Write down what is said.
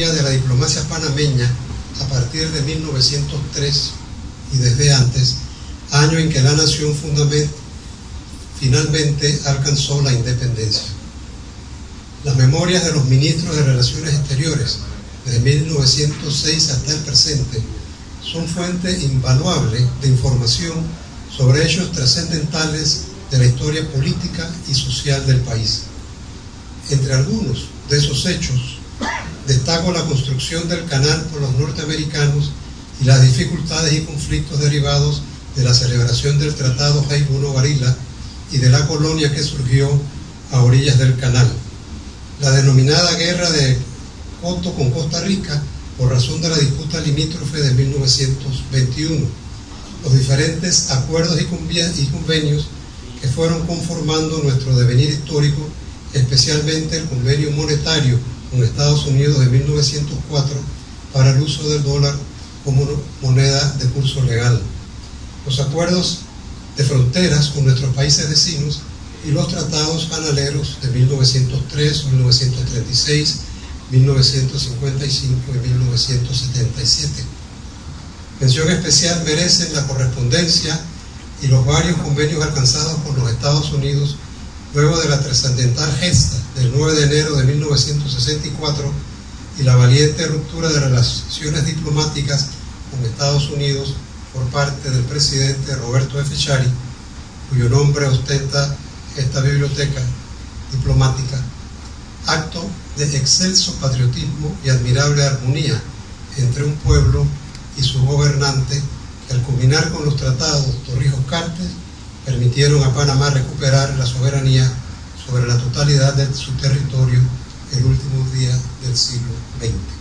historia de la diplomacia panameña a partir de 1903 y desde antes, año en que la nación finalmente alcanzó la independencia. Las memorias de los ministros de Relaciones Exteriores desde 1906 hasta el presente son fuente invaluable de información sobre hechos trascendentales de la historia política y social del país. Entre algunos de esos hechos, destaco la construcción del canal por los norteamericanos y las dificultades y conflictos derivados de la celebración del Tratado Jaibuno-Varila y de la colonia que surgió a orillas del canal. La denominada Guerra de Coto con Costa Rica por razón de la disputa limítrofe de 1921, los diferentes acuerdos y convenios que fueron conformando nuestro devenir histórico, especialmente el convenio monetario con Estados Unidos de 1904 para el uso del dólar como moneda de curso legal, los acuerdos de fronteras con nuestros países vecinos y los tratados canaleros de 1903, 1936, 1955 y 1977. Mención especial merecen la correspondencia y los varios convenios alcanzados con los Estados Unidos luego de la trascendental gesta del 9 de enero de 1964 y la valiente ruptura de relaciones diplomáticas con Estados Unidos por parte del presidente Roberto F. Chari, cuyo nombre ostenta esta biblioteca diplomática, acto de excelso patriotismo y admirable armonía entre un pueblo y su gobernante, que al culminar con los tratados Torrijos-Cartes permitieron a Panamá recuperar la soberanía sobre la totalidad de su territorio el último día del siglo XX.